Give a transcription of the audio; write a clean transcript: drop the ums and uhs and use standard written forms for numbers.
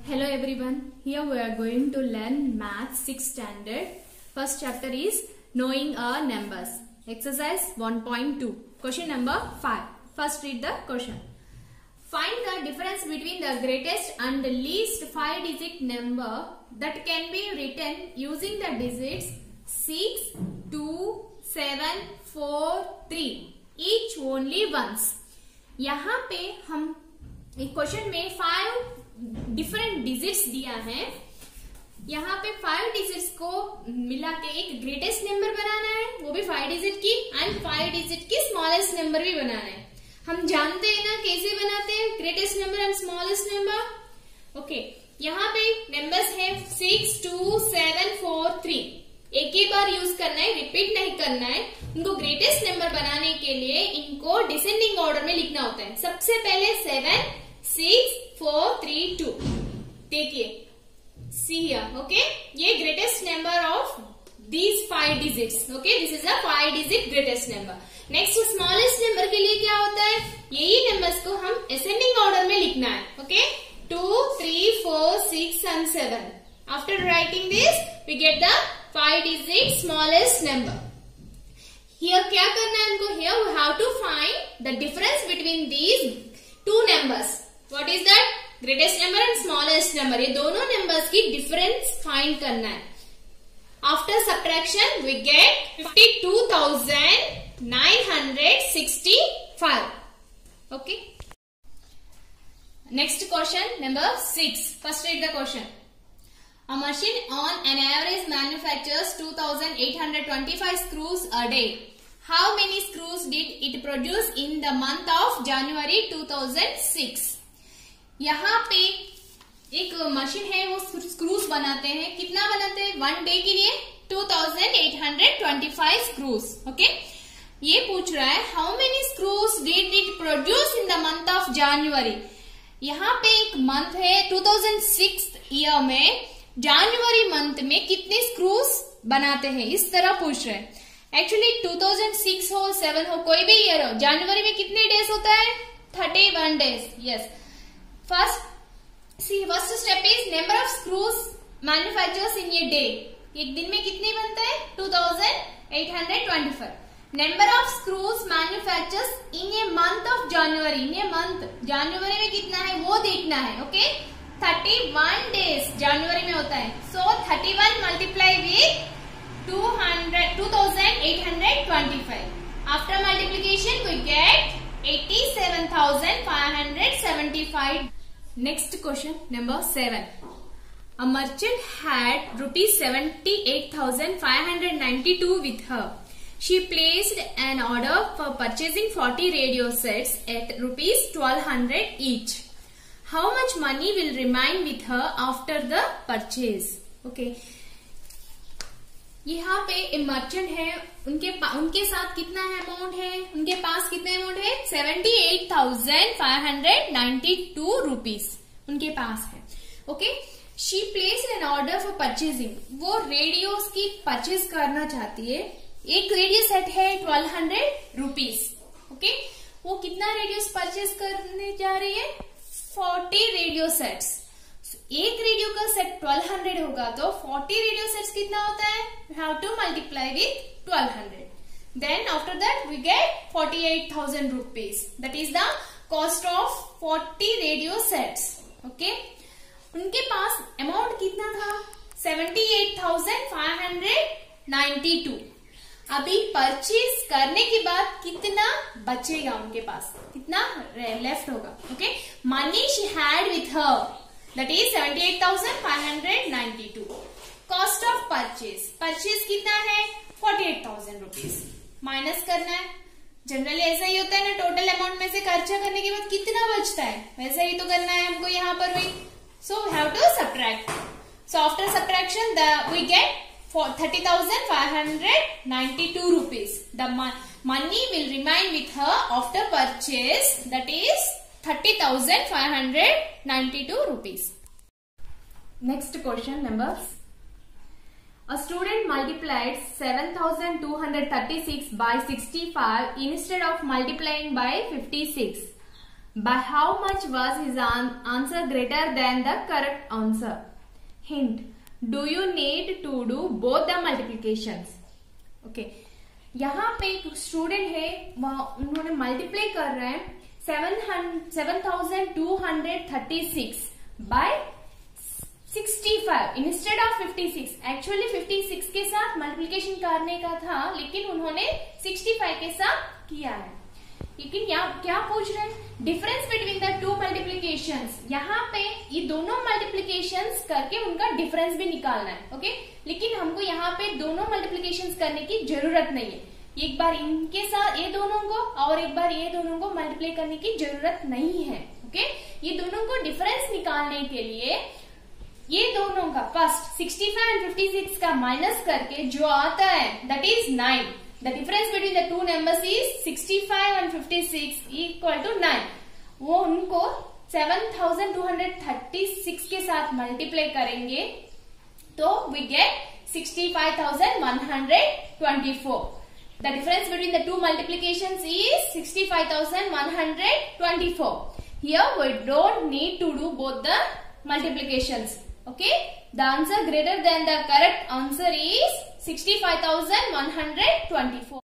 Hello everyone, here we are going to learn Math 6th standard. First chapter is Knowing a Numbers. Exercise 1.2. Question number 5. First read the question. Find the difference between the greatest and the least 5-digit number that can be written using the digits 6, 2, 7, 4, 3. Each only once. यहाँ पे हम एक question में 5 different digits दिया है। यहाँ पे 5 digits को मिला के एक ग्रेटेस्ट नंबर बनाना है, वो भी 5 डिजिट की, एंड 5 डिजिट की स्मॉलेस्ट नंबर भी बनाना है। हम जानते हैं ना कैसे बनाते हैं greatest number and smallest number. Okay, यहाँ पे नंबर्स है 6, 2, 7, 4, 3। एक ही बार यूज करना है, रिपीट नहीं करना है। उनको ग्रेटेस्ट नंबर बनाने के लिए इनको डिसेंडिंग ऑर्डर में लिखना होता है। सबसे पहले 7, 6, 4, 3, 2। देखिए, सी हियर, ओके, ये greatest number of these 5 digits. Okay, this is a 5 digit greatest number. Next smallest number के लिए क्या होता है, यही नंबर्स को हम असेंडिंग ऑर्डर में लिखना है। Okay, 2, 3, 4, 6 and 7। After writing this we get the 5 digit smallest number. Here क्या करना है इनको, here we have to find the difference between these two numbers. What is that? Greatest number and smallest number. ये दोनों numbers की difference find करना है. After subtraction we get 52,965. Okay. Next question number 6. First read the question. A machine on an average manufactures 2,825 screws a day. How many screws did it produce in the month of January 2006? यहाँ पे एक machine है, वो screws बनाते हैं। कितना बनाते हैं? 1 डे के लिए 2,825 स्क्रूज। ओके, ये पूछ रहा है how many screws did it produce in the month of January. यहाँ पे एक मंथ है 2006 ईयर में, जनवरी मंथ में कितने स्क्रूज बनाते हैं, इस तरह पूछ रहे हैं। एक्चुअली 2006 हो 7 हो कोई भी ईयर हो, जनवरी में कितने डेज होता है? 31 days. Yes, first step is number of screws manufactures in a day. एक दिन में कितने बनते हैं? 2,825। Number of screws manufactures in a month of January. In a month January में कितना है वो देखना है। ओके, 31 डेज जनवरी में होता है। So 31 multiply with 2,825। After multiplication we get 87,575। Next question number 7। A merchant had rupees 78,592 with her. She placed an order for purchasing 40 radio sets at rupees 1,200 each. How much money will remain with her after the purchase? Okay. यहाँ पे एक merchant है, उनके साथ कितना है amount है, उनके पास कितना अमाउंट है? 78,592 रुपीज उनके पास है। Okay, she placed an order for purchasing. वो रेडियोस की परचेज करना चाहती है। एक रेडियो सेट है 1,200 रुपीज। ओके, वो कितना रेडियोस परचेज करने जा रही है? 40 रेडियो सेट्स। एक रेडियो का सेट 1,200 होगा तो 40 रेडियो सेट्स कितना होता है? We have to multiply with 1,200. Then after that we get 48,000 rupees. That is the cost of 40 radio sets. Okay. उनके पास अमाउंट कितना था? 78,592. अभी परचेज करने के बाद कितना बचेगा उनके पास, कितना लेफ्ट होगा? Okay, money she had with her, that is 78,592। Cost of purchase, purchase कितना है? 48,000 रुपीज। माइनस करना है, जनरली ऐसा ही होता है ना, टोटल अमाउंट में से खर्चा करने के बाद कितना बचता है, वैसा ही तो करना है हमको यहाँ पर भी। So we have to subtract. So after subtraction we get 30,592 rupees. The money will remain with her after purchase, that is 30,592 rupees. Next question number. A student multiplied 7,236 by 65 instead of multiplying by 56. By how much was his answer greater than the correct answer? Hint. Do you need to do both the multiplications? Okay. यहाँ पे एक student है, उन्होंने multiply कर रहे हैं 7236 bye 65 instead of 56. Actually 56 के साथ मल्टीप्लिकेशन करने का था, लेकिन उन्होंने 65 के साथ किया है. लेकिन यहाँ क्या पूछ रहे हैं? Difference between the two multiplications. यहाँ पे ये दोनों मल्टीप्लिकेशंस करके उनका डिफरेंस भी निकालना है. ओके, लेकिन हमको यहाँ पे दोनों मल्टीप्लिकेशंस करने की जरूरत नहीं है. एक बार इनके साथ ये दोनों को और एक बार ये दोनों को मल्टीप्लाई करने की जरूरत नहीं है. ओके, ये दोनों को डिफरेंस निकालने के लिए ये दोनों का फर्स्ट 65 एंड 56 का माइनस करके जो आता है that is 9. The difference between the two numbers is 65 and 56 equal to 9. वो उनको 7236 के साथ मल्टीप्लाई करेंगे तो we get 65,124. The difference between the two multiplications is 65,124. Here we don't need to do both the multiplications. Okay, the answer greater than the correct answer is 65,124.